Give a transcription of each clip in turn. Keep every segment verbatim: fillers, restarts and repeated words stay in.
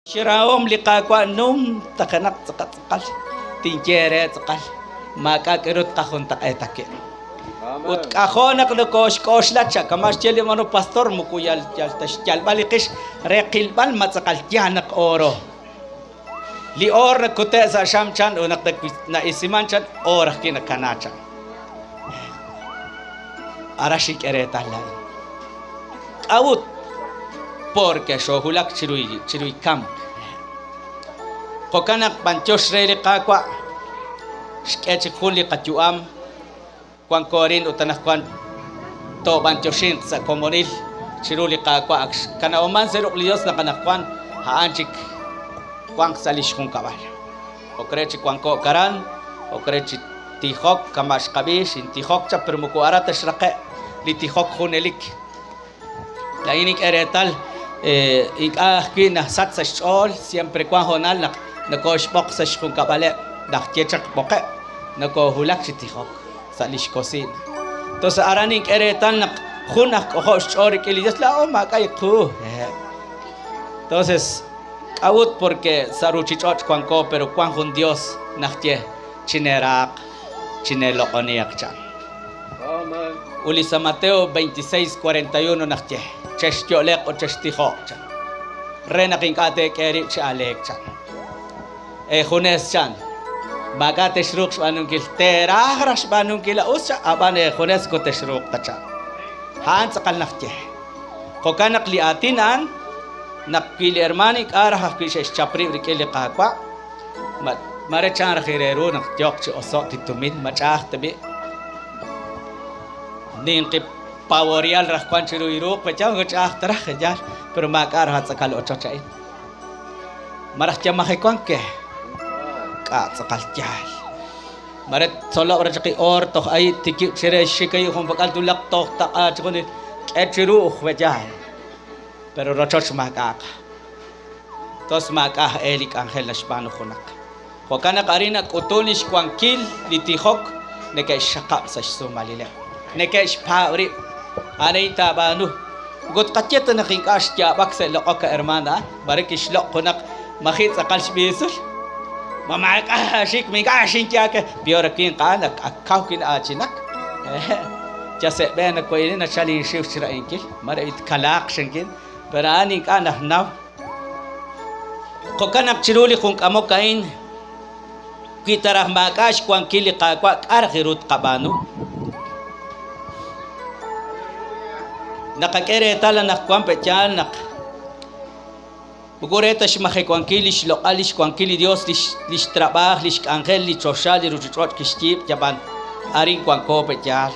Shiraom liqaqwa num takanak tsakat tsakal tinjere tsakal maka kerut kahon takaitakir ut kahonak no kosh koshlacha kamash cheli mano pastor mukuyal jal tashjal balikish reqilbal matsakal janak oro li or kote sa shamchan unak na isimanchan or kina kanacha arashik eretalai awut porque shohulak chirui chirui kam kokanak panchos rele kakwa sketch khuli katuam kwan korin utanah kwan to panchoshin sa komonil chiruli kakwa kana oman serok lios na kana kwan haanchik kwan salish kun kabal okrechi kwan ko karan okrechi tihok kamash kabish in tihok cha permuko arata shraqe li tihok khunelik lainik eretal eh ikahki na sat sa shol siempre kwan honal na nako shpok sa shkun kabale dak chechak poke nako hulak chitihok sa lishkosin to sa aranik eretal na khunak ko shori kelidas la o makay ku entonces awut porque saruchichot kwan ko pero kwan hun dios nakje chinerak chinelo oniak chan amen uli sa Mateo veintiséis cuarenta y uno nakje cheshyolek o chestihok chan renaking kate keri chalek chan e hunes chan baga teshruk banung kil terahras banung kila usa abane hunes ko teshruk ta chan han sakal nakje ko kanak liatinan nakili hermanik arah kishes chapri rikele kakwa mat mare chan khirero nak jok chi osok titumin machah tabi nin ki paworial rah kwan chiru iruk pachang gachah tarah khajar pero makar hat sakal ochachai marah chamah kwan ke ka sakal jal maret solo rajaki or to ay tiki sire shikay khum bakal tulak to ta chkoni echiru khwajal pero rochoch makak tos makah elik angel nashpano khunak kokana karina kutunish kwankil litihok neke shakap sa sumalile neke shpauri anita banu gut qachet na khinkash ya bakse loka hermana barikish lok khunak makhit sakal shbisul mama ka shik mi ka shin kya ke biorakin qanak akau kin achinak jase ben ko ina chali shif shira inkil mara it kalak shinkin berani kana naw kokanak chiruli khung kamokain kitarah makash kwan kili kakwa arkhirut qabanu nakakere tala nak kwan pechan nak bugureta shmahe kwan kili shlo alish kwan kili dios lish lish trabaj lish angel lish choshal lish ruchot kistip jaban arin kwan ko pechan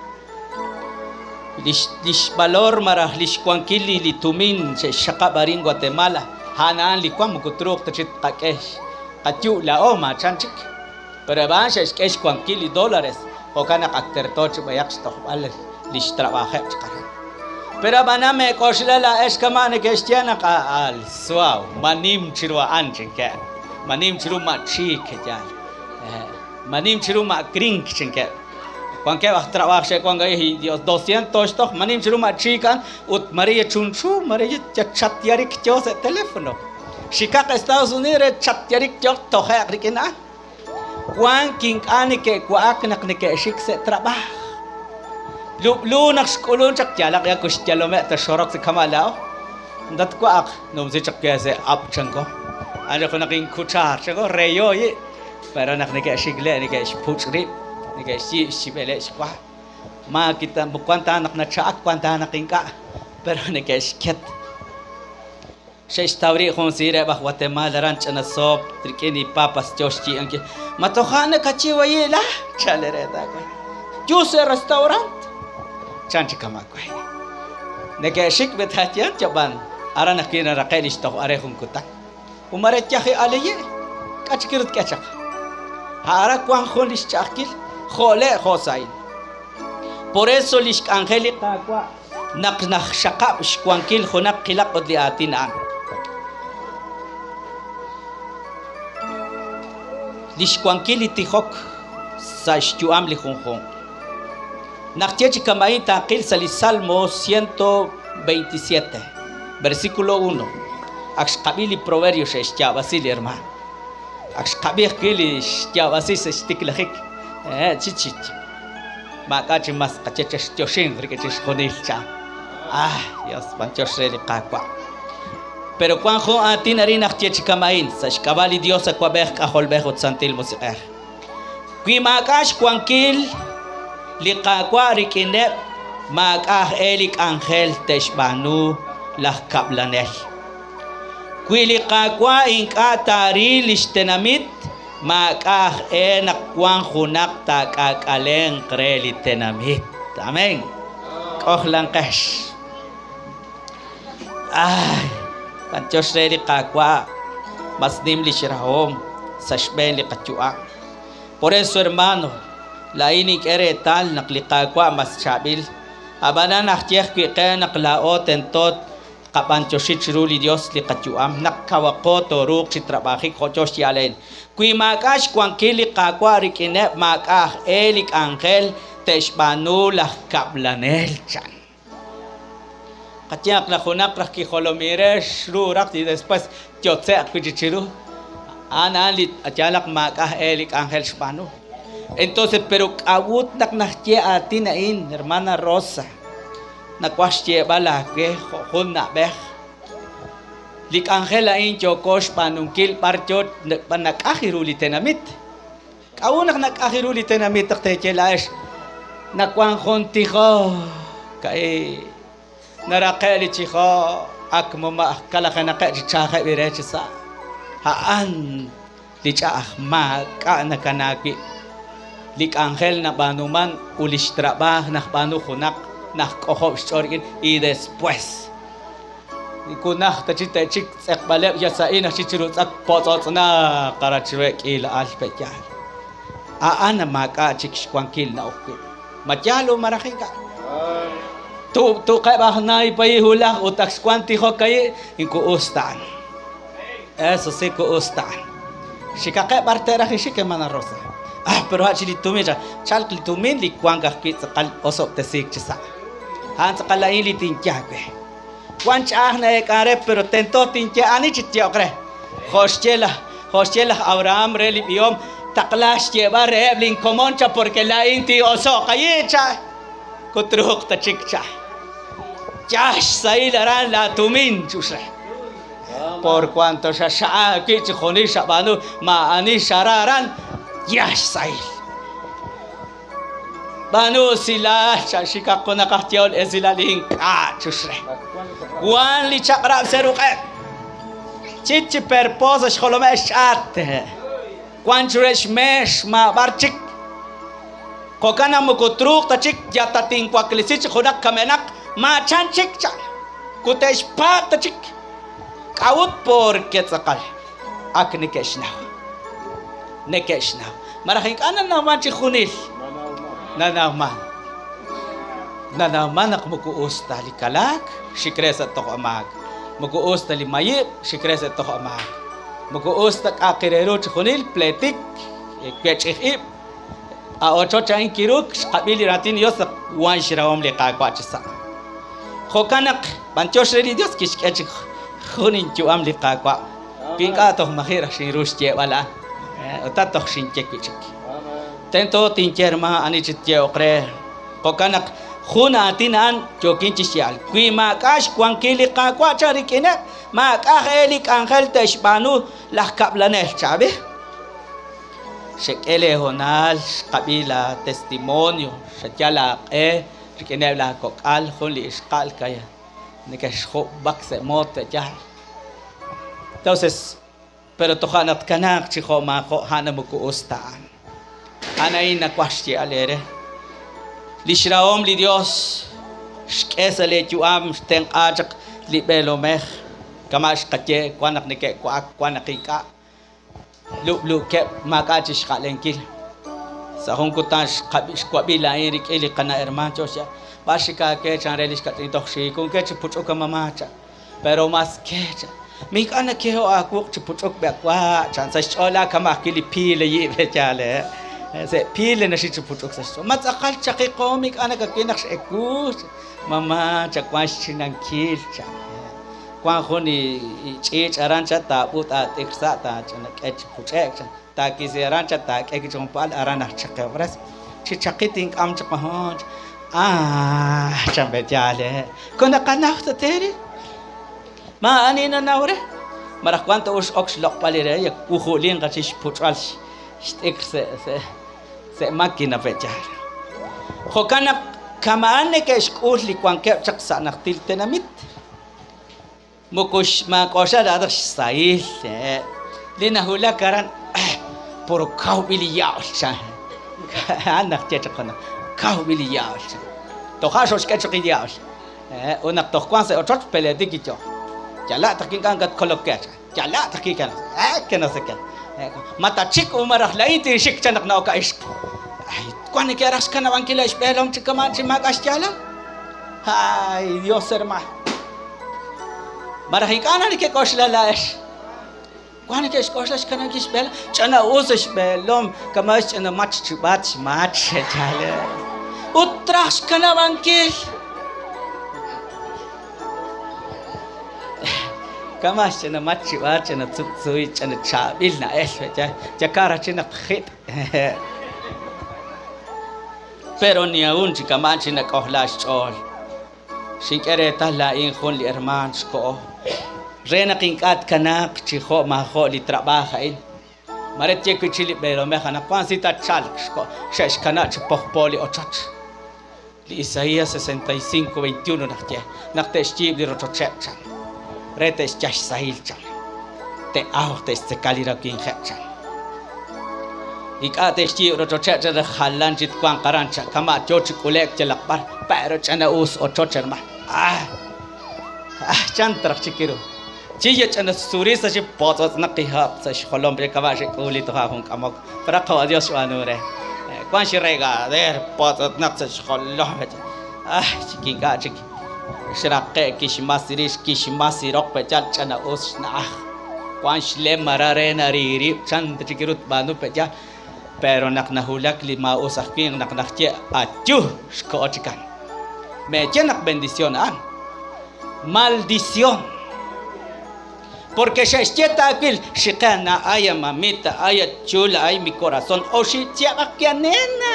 lish lish valor marah lish kwan kili litumin se shakabarin Guatemala hanan li kwan mukutruk tachit kakesh katiu la o ma chanchik pero van se es kwan kili dólares o kana akter toch bayak stoh al lish trabaje chkaran pero baname koshlela es kamane kestiana ka al suaw manim chirwa anchen ke manim chiru ma chi ke jan manim chiru ma kring chenke kwan ke wax trabajo se kwan gai dios doscientos toch manim chiru ma chi kan ut maria chunchu maria chatyarik chos teléfono Chicago Estados Unidos chatyarik chos tohe akrikina kwan king anike kwak nak nike shik se trabajo lu lu nak skulun chak jalak ya kush jalome ta shorok se kamalao ndat ko ak nom se chak ya se ap chango ano ko naking kuchar chango reyo yi pero nak nike shigle nike puchri nike si sibele skwa ma kita bukwanta nak na chak kwanta naking ka pero nike sket shesh tawri khon sire ba Guatemala ranch na sop trikeni papas joshi anke matokhane kachiwa yi la chalere da ko juice restaurant chanchi kamakwe neke shik bethatya chaban ara nakina raqelish to are khun kutak umare chahi aliye kachkirut kachak hara kwan kholish chakil khole khosain por eso lish angelica kwa nak nak shaqab shkwankil khunak qilaq odliatina lish kwankil tihok sa shtuam li khun khun nakchechi kamai taqil sali Salmo ciento veintisiete versículo uno akshqabili proverbio shestia basil hermano akshqabih kili shtia basil shtiklahik eh chichich makachi mas qacheche tioshin rikechish konilcha ah Dios panchos reli qaqwa pero cuanjo atinarina chichikamain sashkabali Dios akwabeh qaholbeh utsantil musiqah Quimakash Juanquil liqaqwa rikine makah elik angel teshbanu lah kablanel Quiliqaqwa inka taril istenamit makah enak Juan hunak takakalen kreli tenamit amen kohlan qash ay panchos reli qaqwa masdim li shirahom sashben li qachua Por eso, hermano, la inik ere tal naklikakwa mas chabil. Abana naktiyak kike naklaot entot kapanchoshit ruli Dios likatuam nakawako toruk chitrabahi kochos yalen. Kui makash kwankili kakwa rikine makah elik angel teshbanu lah kablanel chan. Katiak la hunak la kiholomires rurak y después tiotse kuchichiru. Analit achalak makah elik angel spano. Entonces, pero abut nak nahche atinain, hermana Rosa, nakwasche bala que jonna beh. Lik angel ain chokos panunkil parchot panakahiruli tenamit. Kaunak nakahiruli tenamit taktechelas nakwan jontijo kai narakeli chijo akmama kalakanaka chichaha birechisa. Haan licah ma ka nakanaki lik angel na banuman ulis trabah na banu hunak na kohob storgin y después ikunah tachita chik sekbale ya sain chichirut at potot na karachwek ila alpekal aan maka chik kwankil na okay matyalo maraking ka tu tu kay bah nay payhulak utak kwanti ho kay inkuustan Eso sí que está. Si cae parte era que sí que mana Rosa. Ah, pero actually tú mira, chal que tú me li cuanga que se cal oso te sig chisa. Han se cala in li tinja que. Cuancha na e care pero tento tinja ani chitio cre. Hostela, hostela Abraham reli biom taklash lleva reblin comoncha porque la inti oso cayecha. Kutruk ta chikcha. Yash sailaran la tumin chusre. Por cuanto shasha que choni shabanu ma ani shararan yash sail banu sila shashika kona kahtiol ezilalin ka chusre wan li chaqra seruqe chichi perposa sholome shat kwan churesh mesh ma barchik kokana mukutruk tachik yatatin kwaklisich khodak kamenak ma chanchik cha kutesh pat tachik Kawut por ketzakal ak nekeshnaw nekeshnaw maraking kanan naman si khunil nanaman nanaman ak mukuus tali kalak shikresa to amag mukuus tali mayip shikresa to amag mukuus tak akirero si khunil pletik kwechip a ocho chain kiruk kabili ratin yos wan shirawam liqaqwa chisa khokanak banchos redi Dios kishkechik Kunin cuam li kakwa, pingka toh mahir sirus je wala, otat toh sinche kichik. Tento tincher ma ani chitje okre, kokanak khuna tinan jokin chisial. Kui makash kwankili kakwa charikine, makah elik angel teshbanu lah kablanel chabe. Shekele honal kabila testimonio, shachala eh rikine la kokal khuli iskal kaya. Nikashko bakse mote ya. Entonces, pero tohanat kanak chiho mako hana muku ustaan. Anain na kwashti alere. Lishraom li Dios. Shkesa le juam steng ajak li belomeh. Kamash katye kwanak nike kwak kwanakika. Lup lup ke makachish kalenkil. Sa hong kutash kabish kwabila irik ili kana hermano siya. Básica que chanrelis katitoxi con que chupucho mamacha pero más que mi kana que ho aku chupucho bekwa chansa chola kama kili pile yibe chale se pile na shi chupucho so mat akal chaki komik ana ka kinak ekus mama chakwash chinang kilcha Juan Joni chich arancha ta puta teksa ta chana kech puchek ta kisi arancha ta kech chompal arana chakabras chichakiting am chapahon ah chambetiale kona kanafta teri ma anina naure mara cuánto us ox lo palire ya kujulin gachis puchal stek se se se máquina fechar jokana kamane ke skuli kwanke chaksa naktil tenamit mukush ma kosha da sail lina hula karan por kau biliyaw cha anak che chakona kau biliyaw to khaso ske chkiyaw eh unak to kwanse ochot pele dikicho jala takin kan gat kolokya jala takikan eh kana sekan mata chik umarah laiti shik chanak na ka ish ay kwan ke ras kana wan kila spelom chikaman si magas jala ay dios hermano marahikana ni ke kosla laesh kwan ke kosla kana ki spel chana us spelom kamas chana mach chibat mach jala utras kana wan kil kamas chana machi wa chana tsutsui chana chabil na es ja jakara chana khit pero ni aun chica manchina kohlas chol shikere tala in khon li hermanos ko rena kinkat kanak chiho ma ho li trabaja in maret che kuchili pero me khana pansita chal ko shesh kana chpohpoli ochach li Isaías sesenta y cinco veintiuno nakte nakte stib li rotochech retes chash sahil chan te ahtes te kalira kin chan ikate sti rotocha de halan chit kwang karancha kama choch kulek chelakbar pero chana us ochocher ma ah ah chan trak chikiru chiye chana suri sa chi potot nakihap sa kholom be kawash kuli to ha hung kamok para khawa dios wanure kwan shi rega der potot nak sa kholom ah chikinga chik Shrake kishmasiris kishmasirok pechal chana usna kwanshile marare nariri chan chikirut banu pecha pero nak nahulak lima usahkin nak nakche achu skochikan meche nak bendición an maldición porque shecheta aquel shikana aya mamita aya chula ay mi corazón o shichia nena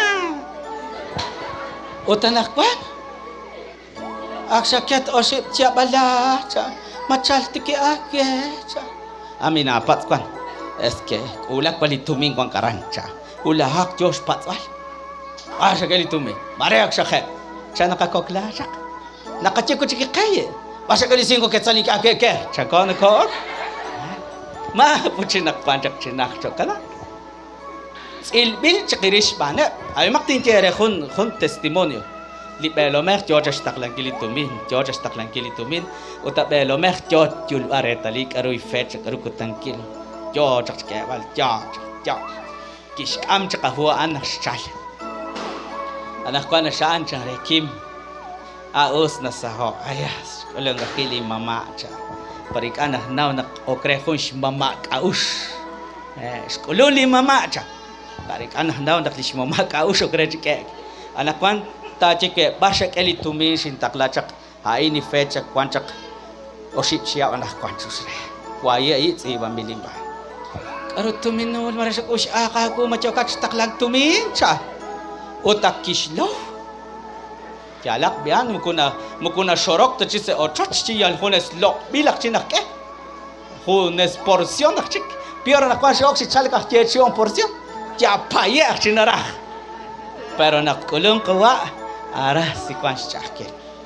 utanakwan akshaket osip cia bala cha machal tiki ake cha amina patwan eske ulak bali tuming kwang karancha ula hak jos patwal asha gali tumi mare akshaket cha nakakokla cha nakachiko chiki kaye basa gali cinco quetzal ka ke ke cha kon ko ma puchinak panchak chinak chokala ilbil chikirish bane ay maktin tere khun khun testimonio li belomer George staklan kilitumin George staklan kilitumin uta belomer George jul aretali karui fetch karu kutankil George kewal George George kish am chaka huwa anak chal anak ko na shaan chare kim aos na saho ayas kulong kili mama cha parik anak naw nak okre khun mama kaus eh kululi mama cha parik anak naw nak lish mama kaus okre chike anak kwan ta chike bashak eli tumi sin taklachak haini fecha kwanchak oshit sia anak kwanchus kwaye it iba milimba aro tuminul marasak us aka ko machokat taklag tumin cha otak kislo jalak bian mukuna mukuna shorok to chise ochach chi yal hones lo bilak chinak ke hones porción chik pior na kwa shok si chalka che chion porción ya paye chinara pero nak kulung kwa ara si kwan chake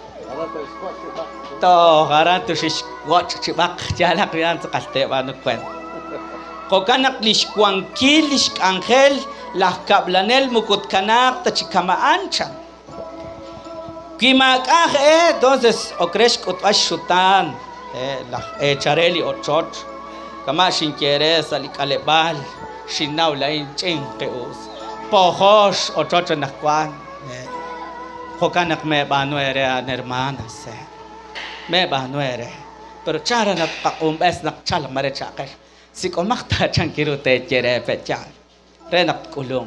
to garan to shish watch chibak jalak yan sa kalte banu kwen ko kanak lish kwan kilish angel lah kablanel mukut kanak ta chikama ancha kimak ah eh entonces okresh kut ashutan eh la eh chareli ochot kama sin quiere salikalebal shinaw lain ching keus pohos ochot na kwan Hokanak me banuere an hermanas me banuere pero chara nak paumbes nak chal mare chake si komakta chankiru te chere pecha renak kulung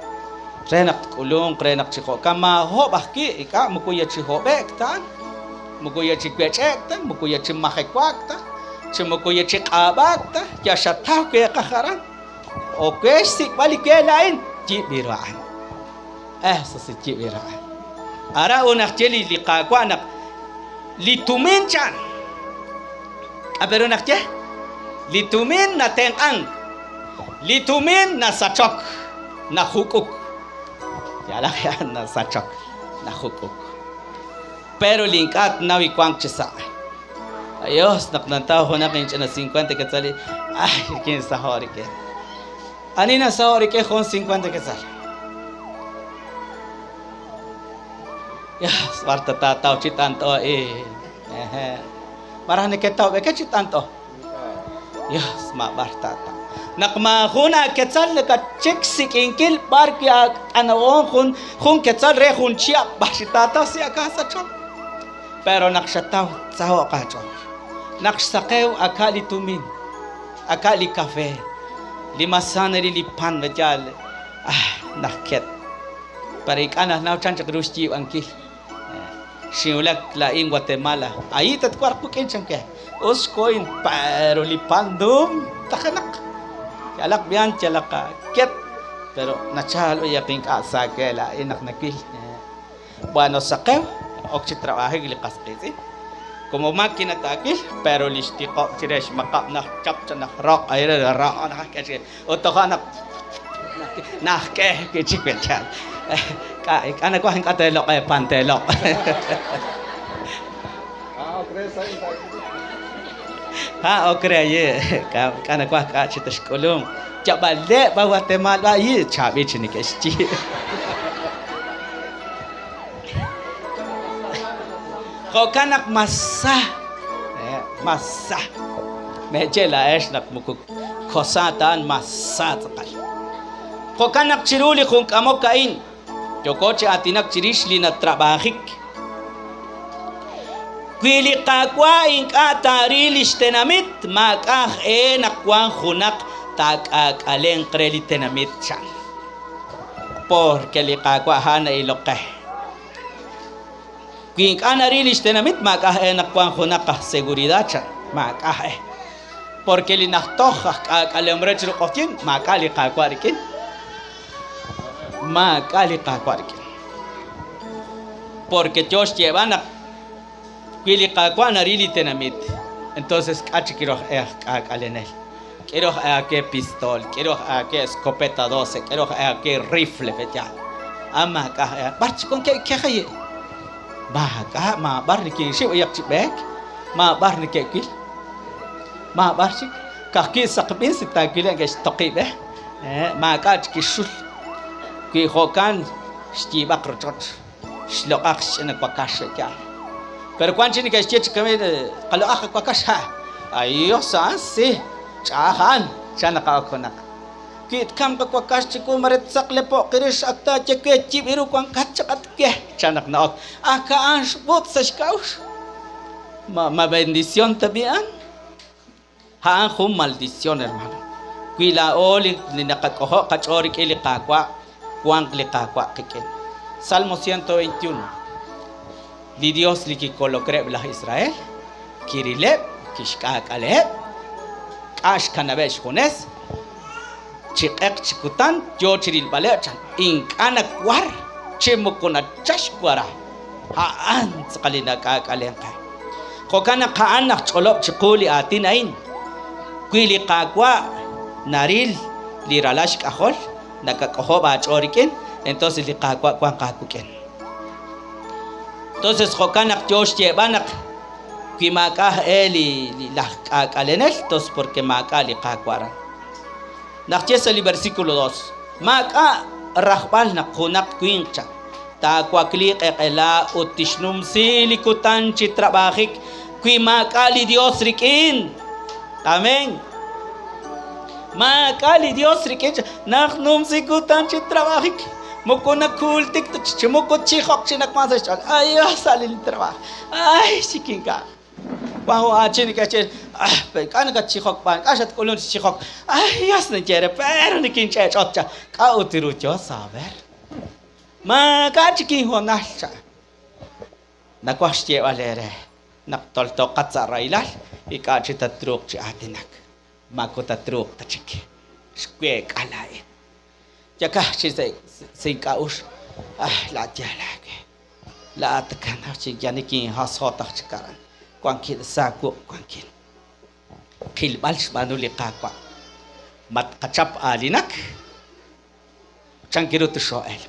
renak kulung renak chiko kama ho bahki ika mukuya chiho bek tan mukuya chikwechekta, mukuya chimajekwakta, chimukuya chikabakta, ya shatao que kajaran. O que si vale que lain, chibiraan. Eso sí chibiraan. Ara una cheli liqakwanak lituminchan. A pero una che litumin na tengang. Litumin na sachok na hukuk. Ya la na sachok na hukuk. Pero linkat na wikwang chisa. Ayos naknantaw ko na kinch na cincuenta quetzal. Ay, kin sa hori ke. Ani na sa hori ke kon cincuenta quetzal. Ya, swarta tataw chitanto eh. Eh. Marahne ke taw ke chitanto. Ya, sma bartata. Nakmahuna quetzal ka chiksi kinkil parkia anaon kun kun quetzal re kun chia bashitata si akasa chon. Pero nakshataw saho ka chon. Naksakeu akali tumin, akali kafe, limasan ri lipan bajal, ah naket. Parik anak nau cancak rusti angkil, siulak lain Guatemala, aí tat kuarku kencang ke, os koin pero lipandum takanak, jalak bian jalaka ket, pero nachal ya pink asa ke la inak nakil, bueno sakeu, ok trabajo likas kesi. Como máquina takil, pero listiqo tiresh makap nak cap nak rock air rock nak ke otoha nak nak ke ke chikwecha ka ana ko hang katelok ay pantelok ah okre sa ha okre ye ka kana ko ka chitas kolum chabalde ba Guatemala yi chabi chini ke sti kau kanak masa, masa, mejela es nak mukuk kosatan masa sekali. Kau kanak ciruli kung kamu kain, joko ce atinak cirisli na trabahik. Kuili kakwa ing atarilis tenamit makah e nakwang hunak tak akaleng kreli tenamit chan. Porque li kakwa hana ilokeh. King anarilis tenamit makah enak kuang hunaka seguridad chan makah eh porque li naktoha kalemre chru qotin makali qakwarikin makali qakwarikin porque Dios llevana quili qakwa narili tenamit entonces kachikiro eh kalenel quiero que pistol quiero que escopeta doce quiero que rifle fecha ama ka barch con que que haye Baka ma bar ni ki shi yak bek ma bar ni ke ki ma bar shi ka ki sakbin sita ki le ges taqibe eh ma ka ki shul ki khokan sti bakro chot shlo akh na kwakash ya pero kwanchi ni ke sti kame qalo akh kwakash ha ayo sa si chahan chana ka khona kit kam ka kwakash ko maret sakle po kirish akta cheke chibiru kwang kachakat ke chanak na aka ans bot sa skaus ma ma bendición también ha hum maldición hermano kuila oli ni nakakoho kachori ke liqaqwa kwang liqaqwa keken Salmo ciento veintiuno li Dios li ki kolokre bla Israel kirileb kishkakale kash kanabesh khunes chikek chikutan yo chiril balechan ink anak war chimukuna chashkwara haan sekali nakakalengka kokana ka anak cholop chikuli atinain kuili kakwa naril liralash kahol nakakohoba choriken entonces li kakwa kwan kakuken entonces kokana Dios llevanak kimaka eli la kakalenel tos porque maka li kakwara. Nakchesa li versículo dos. Maka rahbal na kunak kwincha. Ta kwaklik ekela utishnum silikutan chitrabahik. Kwi maka li Dios rikin. Amen. Maka li Dios rikin. Naknum sikutan chitrabahik. Muko na kultik to chimuko chihok chinakmasa chal. Ay, salil trabah. Ay, siking ka. Bahu achin kache ah kan ka chihok pan kasat kulun chihok ah yas na chere pero ni kin che chotcha ka utiru cho saber ma ka chiki honasha na kwashche valere naqtoltoqat sa railal ikachita truk chi atinak makota truk tachik skwe kalain yaka chi se sinkaush ah la jalake la takana chi yaniki hasota chikaran kwankil sa ku kwankil kilbal manuli qaqwa mat qachap alinak chankirut shoel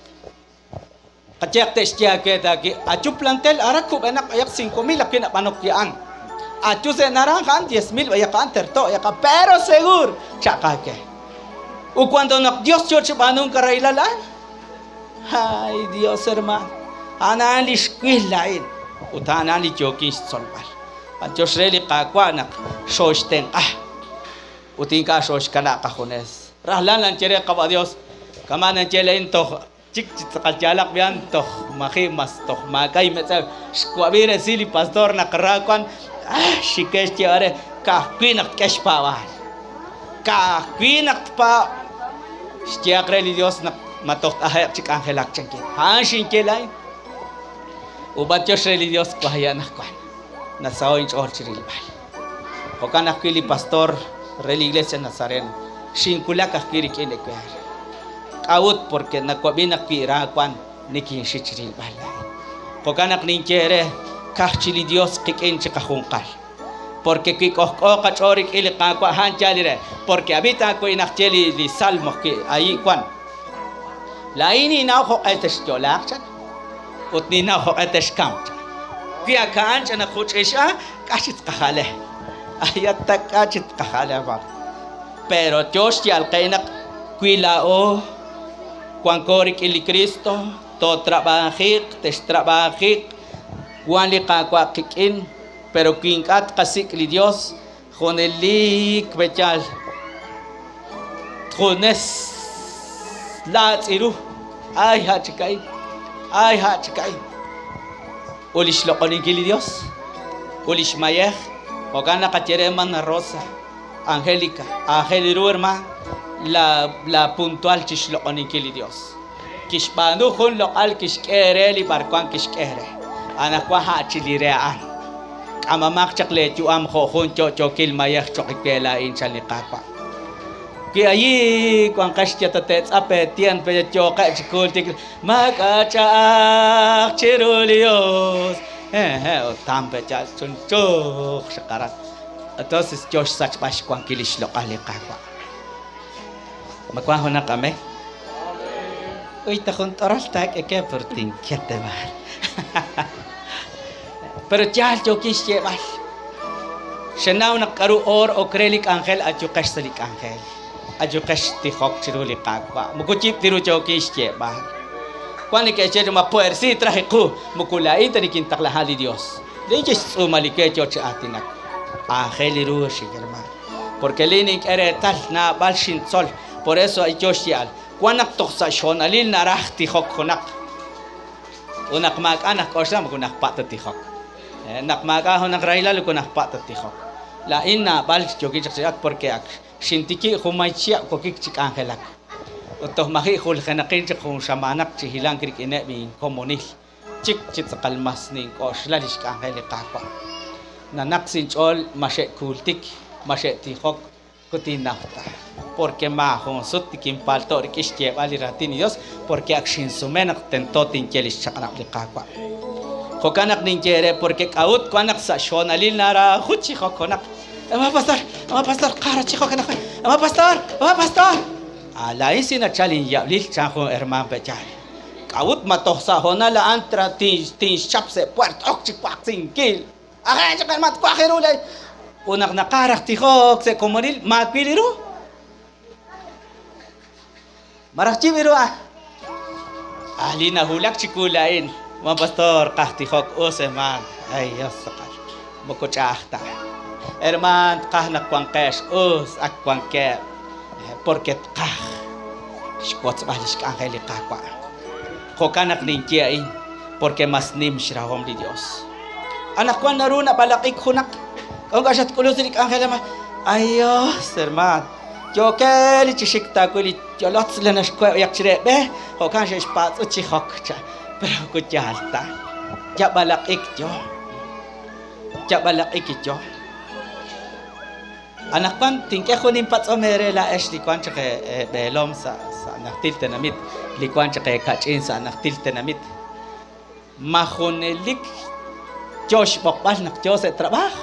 Kacek testia kita ki acu plantel arak ku enak ayak cinco mil akin panokyaan acu se naranja diez mil ayak anter to ayak pero segur chakake u cuando nak Dios choche banun karailalan ay Dios hermano analish quilain utanali jokis solbar Dios reli kakwanak shoshten ah utinka shosh kana kajones rahlan lan chere ka Dios kamanan chelein to Cik cik kaljalak bian toh maki mas toh makai macam squabire sili pastor nak kerakuan ah shikesh tiare kah kinak cash pawal kah kinak pa setiap religius nak matok ahaya cik anghelak cengkin hanshin kelai ubat jos religius bahaya nak kuan nasawin or ciril bal hokan nak kili pastor religiosa Nazareno shinkulak kiri kele kuar Awut porque nakwabina kira kwan nikin shichiril balay. Kokanak ninchere kahchili Dios kikin chikahungkal. Porque kikohko kachorik ili kakwa hanchalire. Porque habita ko inakcheli li salmo ki ayi kwan. Laini na ho etes jolak chan. Utni na ho etes kam chan. Kaya kaan chan nakuchisha kachit kahale. Ayat tak kachit kahale bar. Pero Dios yal kainak kuilao Cuan korik ili Cristo, to trabajik, tes trabajik, cuan li kakwa kikin, pero kinkat kasik li Dios, jonelik bechal, jones lat iru, ay ha chikay, ay ha chikay. Ulish lokonin kili Dios, ulish mayeh, hogan nakachereman na Rosa, Angélica, Angeliru hermano. La la puntual chislo onin kili Dios. Kishpanu hun lokal kishkere li barkuan kishkere. Anakwa ha chilirean. Amamak chakle tu am ho hun cho cho kil mayak chokikela in chalikapa. Ki ayi kuan kashya tatet ape tian pe cho ka chikul tik makacha chirulios. Eh eh o tampe cha chun chok sakarat. Entonces Josh sach bash kuan kilish lokal likapa. Magkwaho na kami. Uy, takon oral tak eke perting kiat debar. Pero chal chokis chebal. Shenaw nakaru or o krelik angel at yukash salik angel. At yukash tihok chirulik kakwa. Mukuchip tiru chokis chebal. Kwani ke chejo mapuersi trahiku mukulai tanikin taklahali Dios. Dinchis umalike choche atinak. Angel iru shigerman. Porque linik ere tal na balshin sol. Por eso hay Joshial. Kuanak toksa shonalil narah tihok konak. Unak mag anak osam kunak patat tihok. Nak mag ahonak railal kunak patat tihok. La inna bal joki chak porque ak shintiki humaichia kokik chik angelak. Utoh mahi hul kanakin chak hum shamanak chihilang krik ine bin komunil. Chik chit kalmas ning oslalish angelik kakwa. Nanak sinchol mashe kultik mashe tihok kutinafta. Porque maho sut tikim palto rikish llevali ratini Dios porque akshin sumenak tentotin kelish chakanak likakwa. Hokanak ninjere porque kaut kwanak sa shonalil nara huchi hokonak. Ama pastor, ama pastor, kara chico kanak. Ama pastor, ama pastor. Alain sina chalin yablil chanjo herman bechal. Kaut matoh sa honala antra tin tin chapse puerto okchi kwaksin kil. Akan chakan mat kwakirulay. Unak nakarak tihok se komunil mapiliru. Marakchi biru ah. Ahli na hulak chikulain. Mga pastor kahtihok useman. Ay yasakal. Mukuchahta. Herman kah nakwangkesh us akwangke. Porque kah. Shpots balish ka angeli kakwa. Kokanak ninkiain. Porque mas nim shirahom di Dios. Anak kwan naruna balakik hunak. Kung kasyat kulusilik angela ma. Ayos herman. Yo keli chishikta kuli yolot lena shkwe yak chirebe ho kan she spat uchi hok cha pero ku jalta ya balak ik yo Chabalak ikityo. Anak pan tingke kunin pat omere la es likuan chake belom sa sa anak til tenamit likuan chake kachin sa anak til tenamit. Mahonelik Josh bokbal nak Jose trabajo.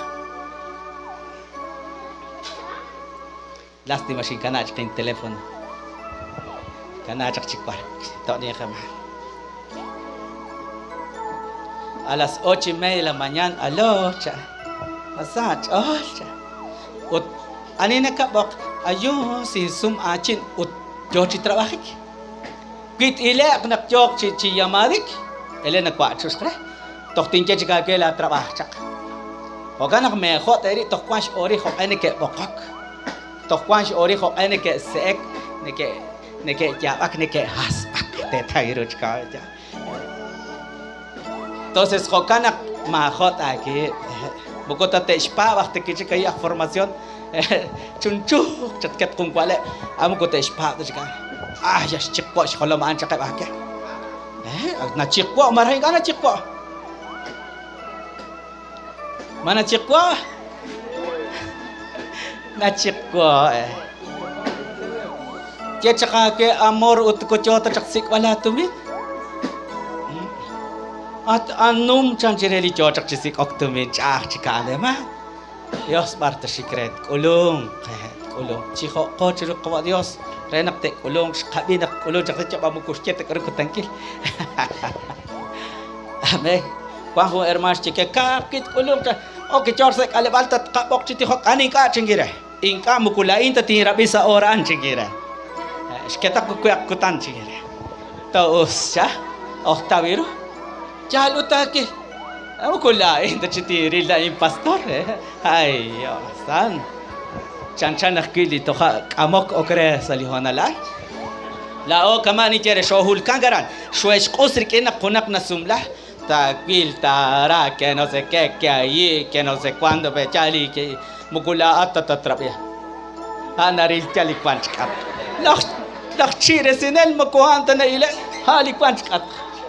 Lástima sin canach en teléfono. Canach chicuar. Todavía jamás. A las ocho y media de la mañana, aló, cha, pasach, oh, cha, ut, anina kabok, ayo, sin sum achin, ut, yo chi trabajik, quit ile, nak jok chi chi yamadik, ele nak kuachus kre, tok tingke chika ke la trabaja chak, hoganak me hot eri tok kwansh ori hok ene ke bokok, tok kwansh ori hok ene ke seek, ne ke ne ke jabak ne ke has, ak te thairu chka ja. Entonces, Jocanak Mahot aquí, Bogotá te espaba, te quiere que haya formación, chunchu, chatket con cuál es, amo que te espaba, ah, ya es chico, es con lo mancha que va aquí, eh, na chico, marah gana chico, mana chico, na chico, eh, ya cakap ke amor ut koco tercaksik wala tumin. At anum chanchireli chocak chisik oktumin chah chikale ma Dios barta secret kulung kulung chiho ko chiru ko Dios renak te kulung kabinak kulung chak chapa mukushke te kar kutangkil ame kwa ho hermas chike ka kit kulung ta o ke chorse kale balta kabok chiti ho kaning ka chingira inka mukulain ta tira bisa oran chingira sketa ku kuak kutan chingira taus cha oh tawiru Jalo take. Ako kulain ta chitiri la impastor eh. Ay, san. Chan-chan nakili to ka amok okre sa lihonala. La o kamani kere shohul kangaran. Shwesh qosri kena kunak na sumla. Ta quil ta que no sé qué que ahí que no sé cuándo pe chali que mukula atta tatrapia. Anaril chali kwanchkat. Lak lak chire sinel makuhanta na ile hali kwanchkat.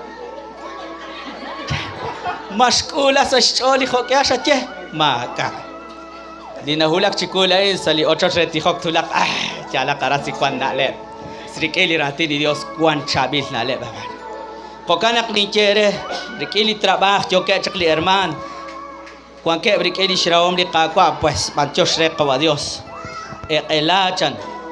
Maskula sa sholi hokya shache maka dinahulak chikulain sali ocho reti hok tulak ah chala karasi kwan nale srikeli rati di Dios kwan chabil nale baba pokanak ni chere rikeli trabajo yo que chakli herman kwan ke rikeli shraom li kakwa pues manchos re kwa Dios e elachan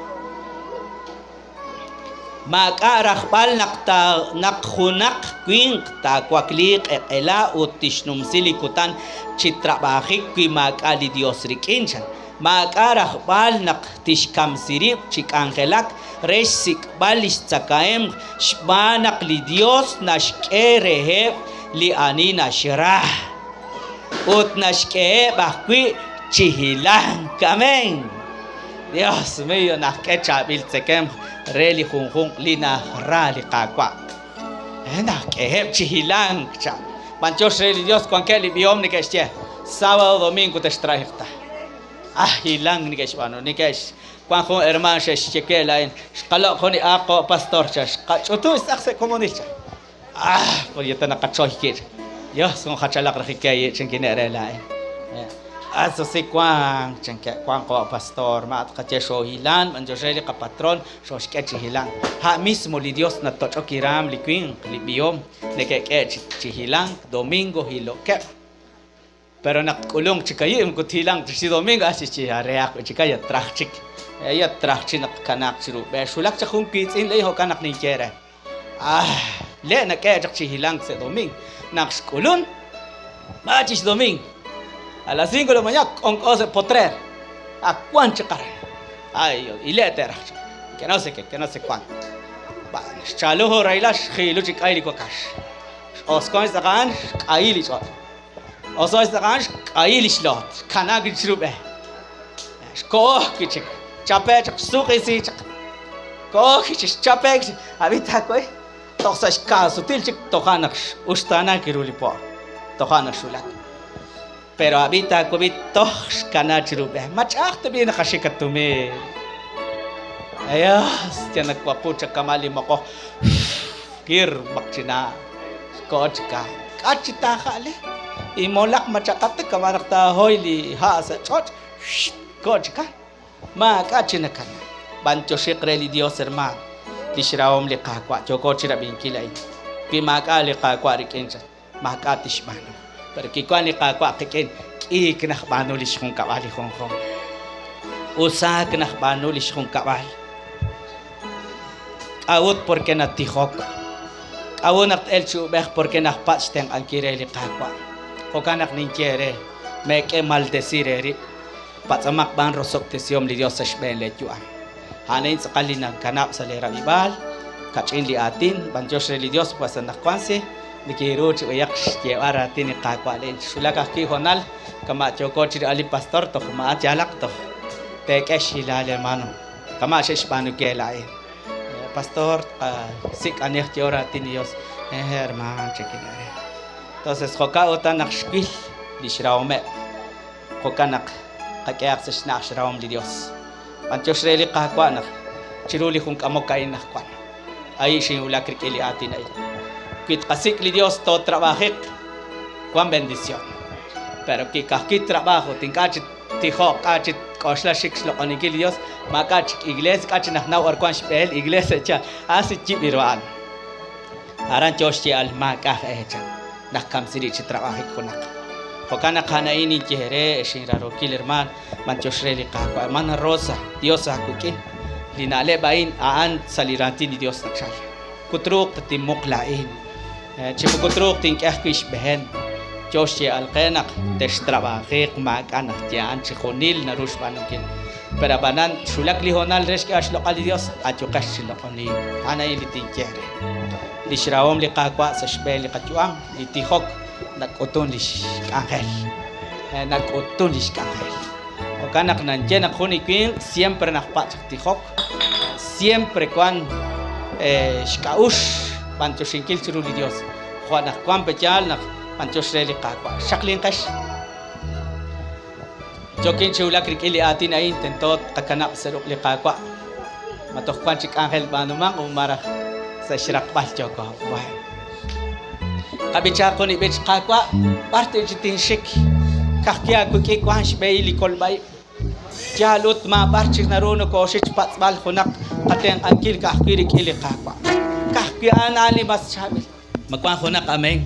Makarah bal nakta nakhunak kwing ta kwaklik ela utishnum silikutan chitrabahik kwi makali Dios rikinchan makarah bal nak tishkam sirip chik angelak resik balis tsakaem shbanak li Dios nashkerehe li anina shirah ut nashkehe bahkwi chihilang kamen Dios mío nakkechabil tsekem Reli hung hung lina rali kakwa. Enak ehep chihilang cha. Manchos reli Dios con que li biom ni kesche. Sábado domingo te extrahirta. Ah hilang ni keshwano ni kesh. Kwan hung hermano she chekela en. Skalo koni ako pastor cha. Chutu isakse komunista. Ah por yeta nakachoy kir. Dios con hachalak rakikay chenkine rela en. Aso si Kwan, cengke Kwan ko pastor, maat kache shohilan, manjoseli ka patron, shoshkechi hilan. Ha mismo li Dios na tocho kiram li queen, li biom, neke ke chihilan, domingo hilo ke. Pero nakulong chikayim ko hilang si domingo asi chihareak chikaya trachik. Ya trachik nak kanak siru. Be sulak cha kung kitsin lay ho kanak ni kere. Ah, le na ke chihilang se domingo. Nakskulun, machis domingo. A las cinco de la mañana con cosas potrer. A cuánto cara. Ay, y le terá. Que no sé qué, que no sé cuánto. Chalujo railash, hiluchi kaili kokash. Os con esta gan, kaili shot. Os con esta gan, kaili slot. Kanagi chrube. Ko kichik. Chape chak suki si chak. Ko kichik chape. Habita koi. Toxash ka sutil chik tohanak. Ustana kirulipo. Tohanak shulak. Pero habita kubito kanachirube. Machak tabi nakashikatume. Ayos, tiyan nagpapucha kamali mo ko. Kir bakchina. Kochka. Kachita ka ale. imolak macakat kamanak tahoy li ha sa chot coach ka ma kachina kan bancho shikre li Dios hermano li shiraom li kakwa choko chira binkilay pi maka li kakwa rikencha maka tishmano pero ki kwan li kakwa kiken iknah bano li shkong kawali hong hong usa knah bano li shkong kawali awut porque natihok awun at el chubeh porque nakpats teng ang kireli kakwa kokanak ninkiere meke maldecire ri patsamak ban rosok tesiom li Dios sa shben le juan hanin sa kalinang kanap sa lera ibal kachin li atin banjos li Dios pasan nakwanse nikiro chuyak ye aratin kakwa len sulaka ki honal kama choko chiri ali pastor to ma jalak to te keshila le mano kama shesh banu kelai pastor sik aneh tiora tinios eh herman chekinare entonces joka otan nakshkil di shraome joka nak kakeak sa shnak shraom di Dios panchos reli kakwa nak chiruli kung kamok kain nakwan ay shinula krikili atin ay kit kasik li Dios to trabajek kwan bendición pero ki kakit trabajo tinkachit tijo kachit kosla shiks lo anigil Dios maka iglesia kach nak na or kwan spell iglesia cha asi chibiruan aran choshi al maka echa nak kam siri chi trabajo konak pokana kana ini jere shiraro kilerman manchosreli ka mana rosa Dios akukin linale bain aan saliranti ni Dios nakshal kutruk tatimok lain chimukutruk tinkah kish behen Joshua alqenak testrabajek makanak tian chijonil narush banukin pero banan sulak lihonal resh kash lokal Dios achukash lokoni ana ilitin kere lishraom li kakwa sa shbel li kachuang litihok nakuton lish angel nakuton lish angel o kanak nanjen akuni queen siempre nakpat tihok siempre kwan eh shkaush pancho shinkil churu li Dios juan kwan pechal nak panchos reli kakwa shaklin kash jokin chula krikili atin ay intentot kakanap seruk li kakwa matok kwan chik angel banumang umara sa shirak pal joko wah kabicha ko ni bech kakwa parte jitin shik kakya ko ki kwan shbei li kolbay jalut ma barchik naruno ko shich patbal khunak kateng angkil kakiri kili kakwa kakya anali mas chabil magkwan khunak ameng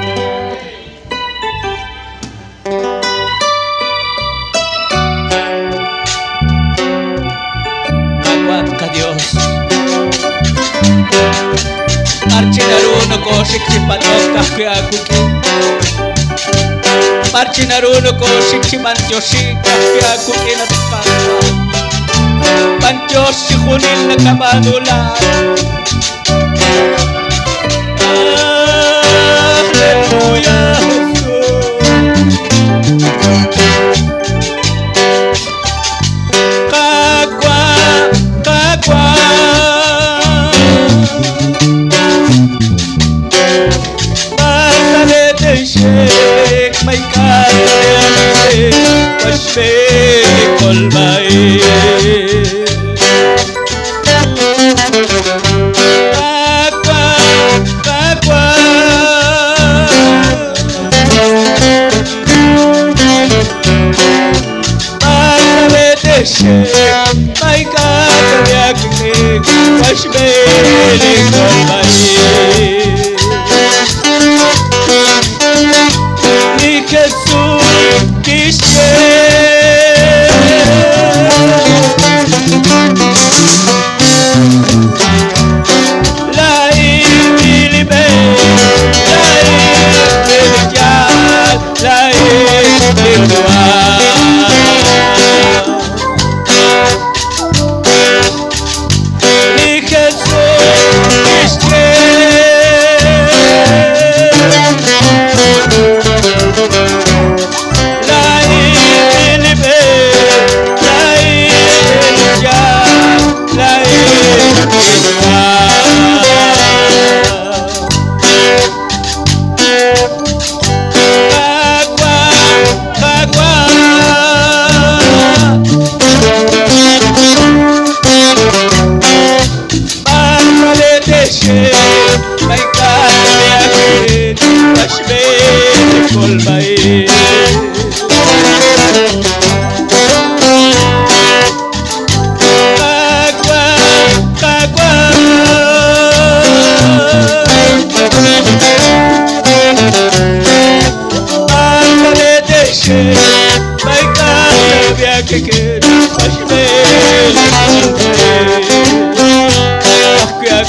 Aguat ka Dios Archinaruno ko shikchipatok kakwe akuki Archinaruno ko shikchimanchoshi kakwe akuki na tukakwa Panchoshi khunil na kabanulan Hallelujah Kakwa, kakwa Batalete shek may kalete Washpe kolbae Kakwa, kakwa Shek, my God, yakni, wash belly, Nikatsu, kishe, lai bilibe, lai bilijal, lai bilwa.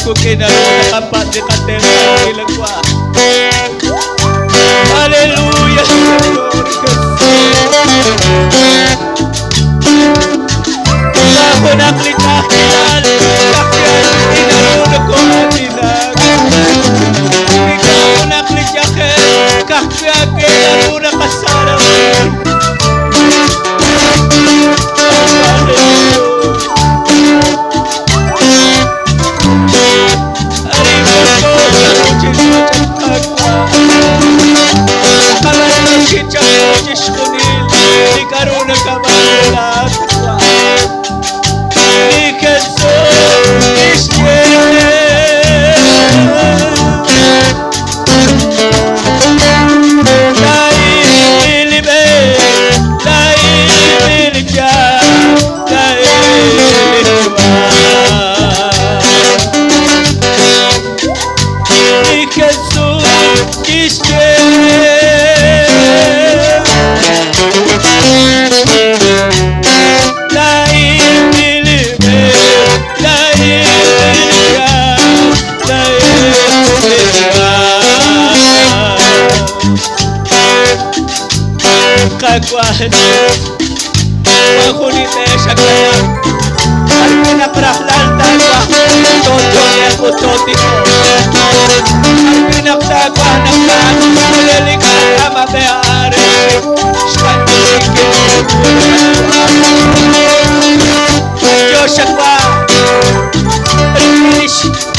kukinaruna kapat di katema ilang kwa. Haleluya, Señor Jesús. Ako naklikakilan, kakyan inaruna ko atinag. Ikaw naklikakin, kakyan inaruna kasara. Kagwahan makunite siya kaya ang pinakrahlan tagwa toto niya po toti ko ang pinagtagwa ng kaan malilikan na mabeari siya tuligin Diyos siya kwa Rish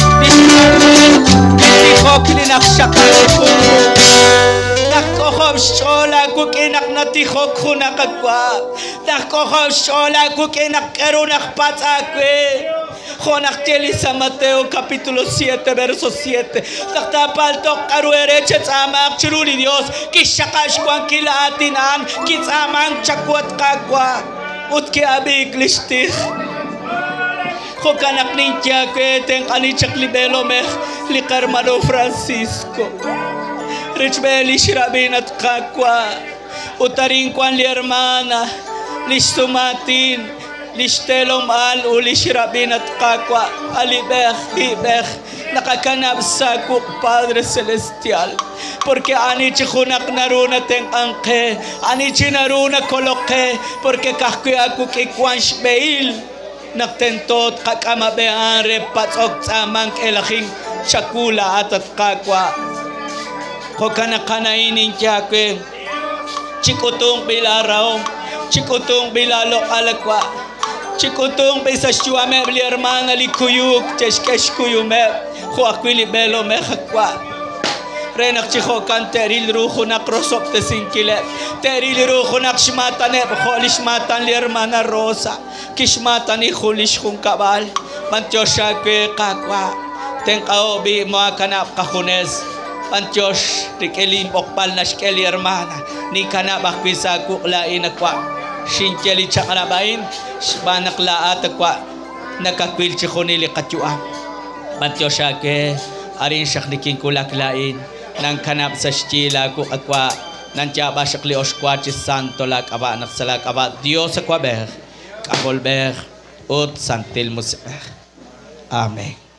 hindi ko pinaksakan ko Nakohom shola kukinak natihok hunakagwa. Nakohom shola kukinak kerunak patakwe. Honak teli sa Mateo capítulo siete verso siete. Taktapal tok karuereche tsamak chiruli Dios. Kishakash kwan kila atinan kitsamang chakwat kagwa. Utki abik listih. Hokanak ninja kwe teng anichak libelo meh likarmano Francisco. Richbeli shirabinat kakwa utaring kwan li hermana listumatin listelom al uli shirabinat kakwa alibeh ibeh nakakanab sa kuk Padre Celestial porque ani chikunak naruna teng angke ani chinaruna koloke porque kakya kuk ikwan shbeil naktentot kakamabean repatsok samang elahing chakula atat kakwa Kokana kanainin jakwe Chikutong bilaraw Chikutong bilalo alakwa Chikutong bisa shuame bli hermana li kuyuk Cheshkesh kuyume Huakwili belo mehakwa Renak chikokan teril ruho nak rosop te sinkile Teril ruho nak shmatane Bkholi shmatan li hermana Rosa Kishmatan ikhulish kung kabal Mantyosha kwe kakwa Tengkao bi moakanap kahunes Antiosh rikelim okpal na shkeli hermana ni kana bakwisa kuklain akwa shincheli chakanabain shbanak laat akwa nakakwil chikonili katua Antiosh ake arin shaklikin kulaklain nang kanap sa shchila ku akwa nang tiaba shakli oshkwa chi santo lak aba naksalak aba Dios akwa ber kaholber ut santil musber Amen.